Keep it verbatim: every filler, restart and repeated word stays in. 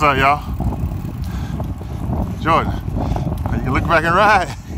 What's up, y'all? Jordan, you can look back and ride.